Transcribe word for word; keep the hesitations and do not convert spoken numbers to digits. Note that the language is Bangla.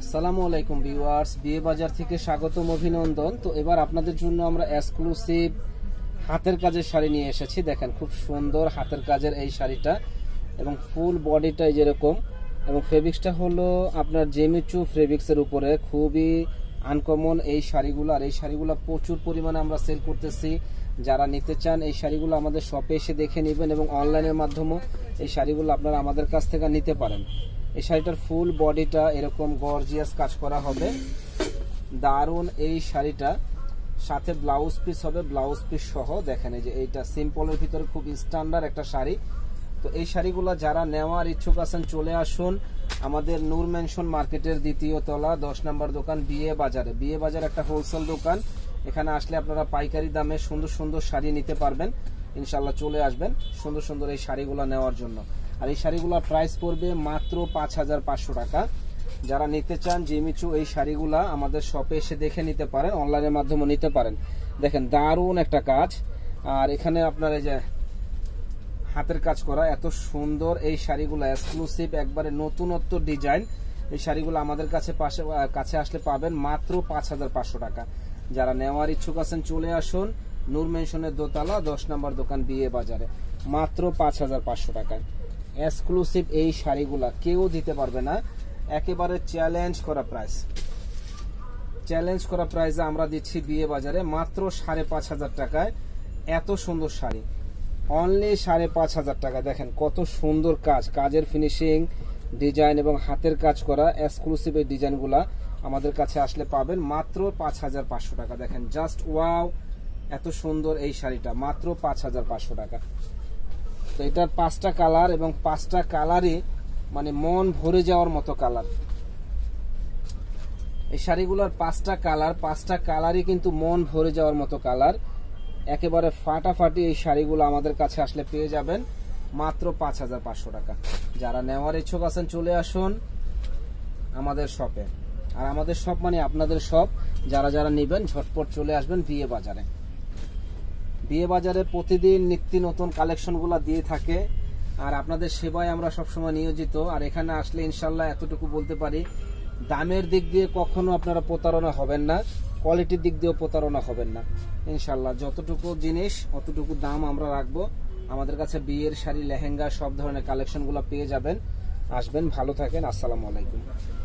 আসসালামু আলাইকুম ভিউয়ার্স, বিয়ে বাজার থেকে স্বাগতম, অভিনন্দন। তো এবার আপনাদের জন্য আমরা এক্সক্লুসিভ হাতের কাজের শাড়ি নিয়ে এসেছি। দেখেন খুব সুন্দর হাতের কাজের এই শাড়িটা এবং ফুল বডিটাই যেরকম, এবং ফেব্রিক্সটা হলো আপনার জেমিচু ফেব্রিক্সের উপরে। খুবই আনকমন এই শাড়িগুলো, আর এই শাড়িগুলো প্রচুর পরিমাণে আমরা সেল করতেছি। যারা নিতে চান এই শাড়িগুলো আমাদের শপে এসে দেখে নেবেন এবং অনলাইনের মাধ্যমেও এই শাড়িগুলো আপনারা আমাদের কাছ থেকে নিতে পারেন। এই শাড়িটার ফুল বডিটা এরকম গর্জিয়াস কাজ করা হবে, দারুন এই শাড়িটা। সাথে ব্লাউজ পিস হবে, ব্লাউজ পিস সহ। দেখেন এই যে এইটা সিম্পলের ভিতরে খুব স্ট্যান্ডার্ড একটা শাড়ি। তো এই শাড়িগুলো যারা নেওয়ার ইচ্ছুক আছেন চলে আসুন আমাদের নূর মেনশন মার্কেটের দ্বিতীয় তলা দশ নম্বর দোকান, বিয়ে বাজারে। বিয়ে বাজার একটা হোলসেল দোকান, এখানে আসলে আপনারা পাইকারি দামে সুন্দর সুন্দর শাড়ি নিতে পারবেন। ইনশাল্লাহ চলে আসবেন সুন্দর সুন্দর এই শাড়িগুলো নেওয়ার জন্য। আর এই শাড়িগুলো প্রাইস পড়বে মাত্র পাঁচ হাজার পাঁচশো টাকা। যারা নিতে চান জিমিচু এই শাড়িগুলা আমাদের শপে এসে দেখে নিতে পারেন, অনলাইনের মাধ্যমে নিতে পারেন। দেখেন দারুণ একটা কাজ, আর এখানে আপনার এই যে হাতের কাজ করা এত সুন্দর এই শাড়িগুলো এক্সক্লুসিভ, একবারে নতুনত্ব ডিজাইন। এই শাড়িগুলো আমাদের কাছে পাশে কাছে আসলে পাবেন মাত্র পাঁচ হাজার পাঁচশো টাকা। যারা নেওয়ার ইচ্ছুক আছেন চলে আসুন নূর মেনশনের দোতলা দশ নম্বর দোকান, বিয়ে বাজারে, মাত্র পাঁচ হাজার পাঁচশো টাকায় এক্সক্লুসিভ এই শাড়িগুলা কেউ দিতে পারবে না। একেবারে চ্যালেঞ্জ করা প্রাইস, চ্যালেঞ্জ করা প্রাইসে আমরা দিচ্ছি বিয়ে বাজারে মাত্র সাড়ে পাঁচ হাজার টাকায় এত সুন্দর শাড়ি, অনলি সাড়ে পাঁচ হাজার টাকা। দেখেন কত সুন্দর কাজ, কাজের ফিনিশিং, ডিজাইন এবং হাতের কাজ করা এক্সক্লুসিভ এই ডিজাইনগুলা আমাদের কাছে আসলে পাবেন মাত্র পাঁচ হাজার পাঁচশো টাকা। দেখেন জাস্ট ওয়াও, এত সুন্দর এই শাড়িটা মাত্র পাঁচ হাজার পাঁচশো টাকা। তো এটার পাঁচটা কালার এবং পাঁচটা কালারই মানে মন ভরে যাওয়ার মতো কালার। এই শাড়িগুলোর পাঁচটা কালার, পাঁচটা কালারই কিন্তু মন ভরে যাওয়ার মতো কালার। একেবারে ফাটাফাটি এই শাড়িগুলো আমাদের কাছে আসলে পেয়ে যাবেন মাত্র পাঁচ হাজার পাঁচশো টাকা। যারা নেওয়ার ইচ্ছুক আছেন চলে আসুন আমাদের শপে। আর আমাদের শপ মানে আপনাদের শপ, যারা যারা নেবেন ঝটপট চলে আসবেন বিয়ে বাজারে। বিয়ে বাজারে প্রতিদিন নিত্য নতুন কালেকশনগুলো দিয়ে থাকে, আর আপনাদের সেবায় আমরা সবসময় নিয়োজিত। আর এখানে আসলে ইনশাল্লাহ এতটুকু বলতে পারি, দামের দিক দিয়ে কখনো আপনারা প্রতারণা হবেন না, কোয়ালিটির দিক দিয়েও প্রতারণা হবেন না ইনশাল্লাহ। যতটুকু জিনিস অতটুকু দাম আমরা রাখবো। আমাদের কাছে বিয়ের শাড়ি, লেহেঙ্গা সব ধরনের কালেকশনগুলো পেয়ে যাবেন। আসবেন, ভালো থাকেন, আসসালামু আলাইকুম।